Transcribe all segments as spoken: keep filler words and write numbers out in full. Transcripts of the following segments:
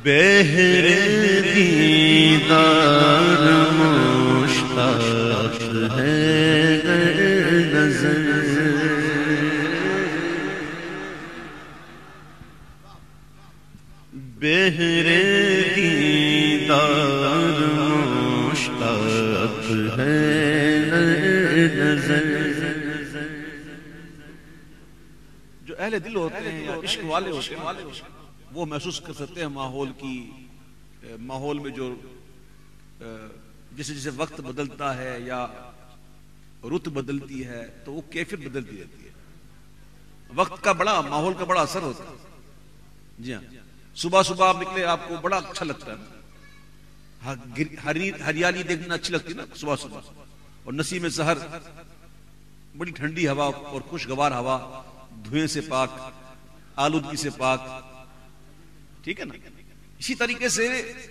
بہر دیدار مشتاق ہے نظر، بہر دیدار مشتاق ہے نظر۔ جو اہل دل ہوتے ہیں یا عشق والے ہوتے ہیں وہ محسوس کر سکتے ہیں ماحول کی، ماحول میں جو جیسے جیسے وقت بدلتا ہے یا رت بدلتی ہے تو وہ کیفیت بدلتی رہتی ہے۔ وقت کا بڑا، ماحول کا بڑا اثر ہوتا ہے۔ جی ہاں، صبح صبح آپ نکلے آپ کو بڑا اچھا لگتا ہے، ہریالی دیکھنا اچھی لگتی ہے نا صبح صبح، اور نسیم سحر، بڑی ٹھنڈی ہوا اور خوشگوار ہوا، دھوئیں سے پاک، آلودگی سے پاک، ٹھیک ہے نا۔ اسی طریقے سے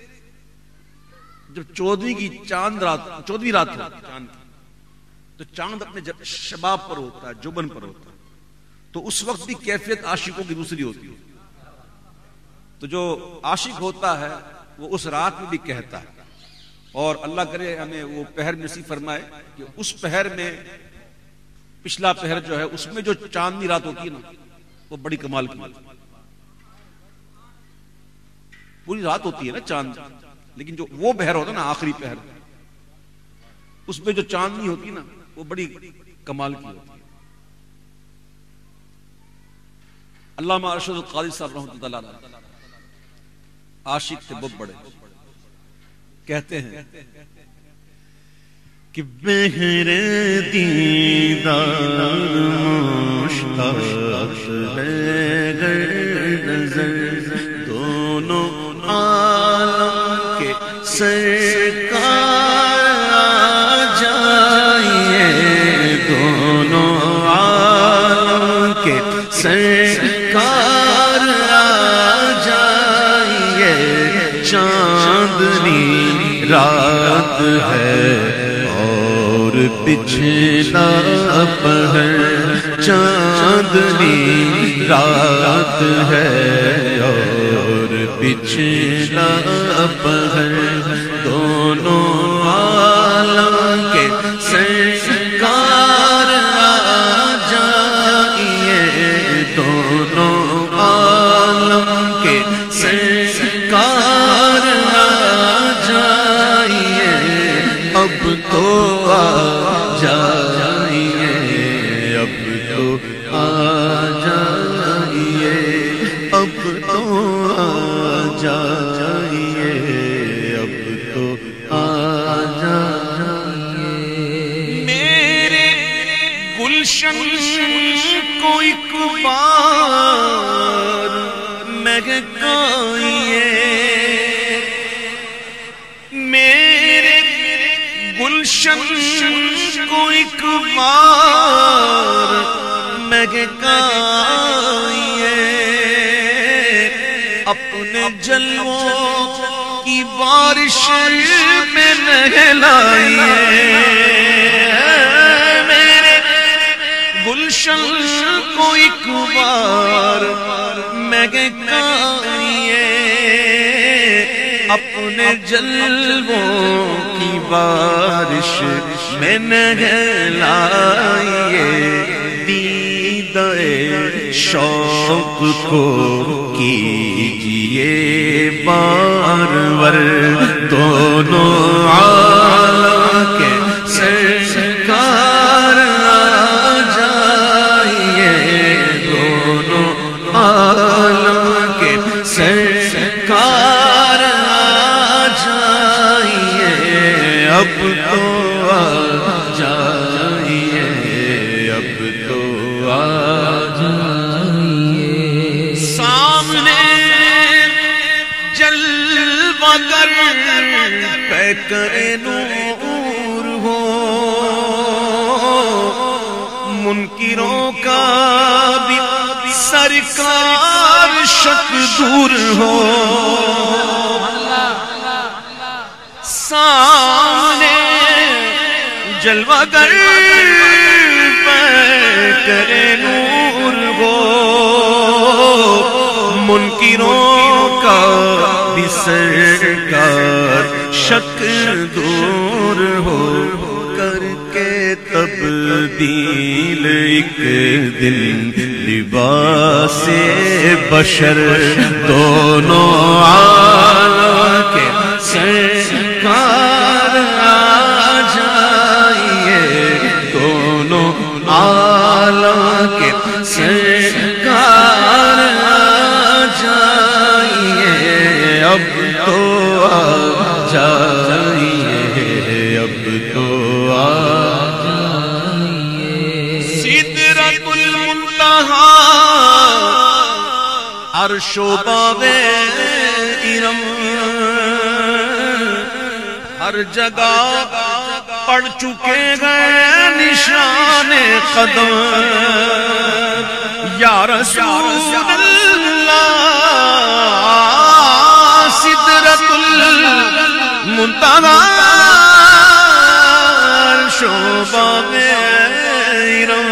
جب چودہویں کی چاند رات، چودہویں رات ہوتی ہے چاند کی، تو چاند اپنے شباب پر ہوتا ہے، جوبن پر ہوتا ہے، تو اس وقت بھی کیفیت عاشقوں کی دوسری ہوتی ہے۔ تو جو عاشق ہوتا ہے وہ اس رات میں بھی کہتا ہے، اور اللہ کرے ہمیں وہ پہر نصیب فرمائے کہ اس پہر میں، پچھلا پہر جو ہے اس میں جو چاندنی رات ہوتی ہے نا وہ بڑی کمال کی ہوتی ہے۔ پوری رات ہوتی ہے نا چاند، لیکن جو وہ پہر ہوتا ہے نا آخری پہر، اس میں جو چاندنی ہوتی ہے نا وہ بڑی کمال کی ہوتی ہے۔ علامہ ارشد القادری صاحب رحمۃ اللہ علیہ عاشق تھے بہت بڑے، کہتے ہیں کہ بہر دیدار مشتاق ہے نظر، دونوں عالم کے سرکار آ جائیے، دونوں عالم کے سرکار آ جائیے، چاندنی رات ہے اور پچھلا پہر، چاندنی رات ہے اور پچھلا پہر، دونوں عالم کے سرکار آ جائیے، دونوں عالم کے سرکار آ جائیے، اب تو آ جائیے، اب تو آ جائیے، اب تو آ جائیے، اب تو آ جائیے۔ میرے گلشن کو ایک بار مہکائیے، میرے گلشن کو ایک بار مہکائیے، اپنے جلووں کی بارش میں نہلائیے، میرے گلشن کو ایک بار مہکائیے، اپنے جلووں کی بارش میں نہلائیے، دیدہ شوق کو کیجئے بارور، دونوں عالم کے سرکار آ جائیے، دونوں عالم کے سرکار آ جائیے، اب تو آ جائیے، اب تو آ جائیے۔ سامنے جلوہ گر پیکر نور ہو، منکروں کا بھی سرکار شک دور ہو، سامنے جلوہ گر پیکر نور ہو، منکروں کا بھی سرکار شک دور ہو کر کے تبدیل ایک دن لباس بشر دونوں عالم کے سرکار آ جائیے دونوں عالم کے سرکار آ جائیے اب تو آ جائیے اب تو آ جائیے سدرۃ المنتہا عرش و باب ارم ہر جگہ پڑ چکے گئے نشان قدم یا رسول اللہ سدرۃ المنتہا عرش و باب ارم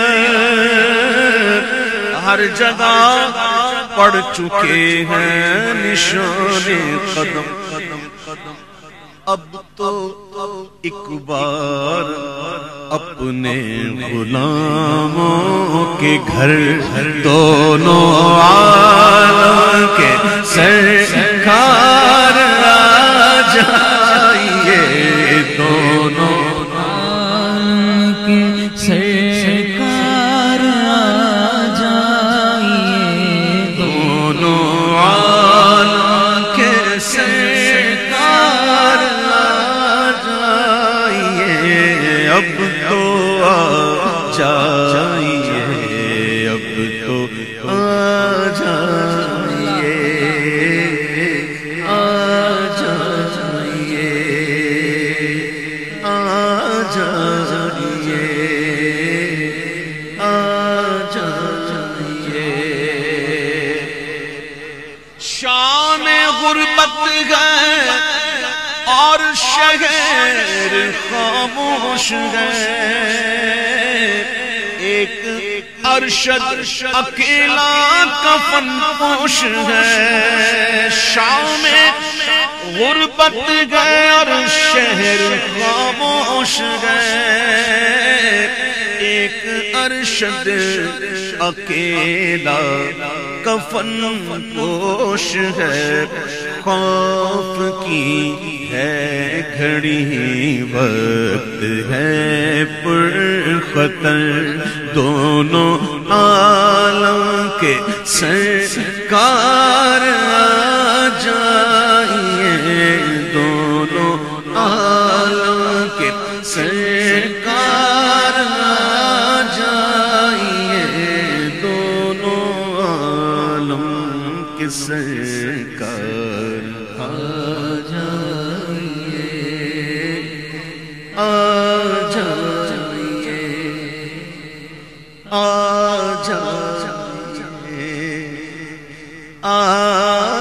ہر جگہ پڑ چکے ہیں نشان قدم اب تو ایک بار اپنے غلاموں کے گھر دونوں عالم کے سرکار آ جائیے دونوں عالم کے سرکار آ جائیے دونوں عالم کے سرکار اب تو آ جائیے اب تو آ جائیے آ جائیے آ جائیے آ جائیے شام غربت گئے اور شہر خاموش ہے ایک ارشد اکیلا کفن پوش ہے شام غربت گئے اور شہر خاموش ہے ایک ارشد اکیلا کفن پوش ہے خوف کی ہے گھڑی وقت ہے پر خطر دونوں عالم کے سرکار آ جائیے دونوں عالم کے سرکار آ جائیے دونوں عالم کے سرکار آ جائیے آ جائیے آ جائیے آ